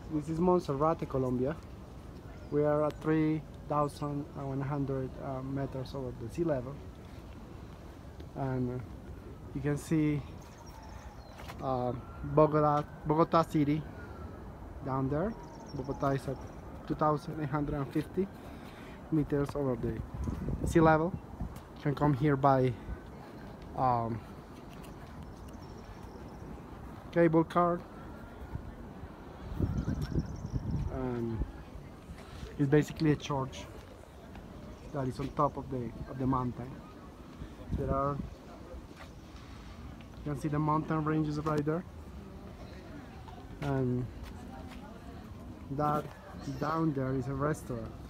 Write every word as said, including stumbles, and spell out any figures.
This is Monserrate, Colombia. We are at three thousand one hundred uh, meters over the sea level, and uh, you can see uh, Bogota, Bogota City down there. Bogota is at two thousand eight hundred fifty meters over the sea level. You can come here by um, cable car, and it's basically a church that is on top of the of the mountain. There are, you can see the mountain ranges right there, and that down there is a restaurant.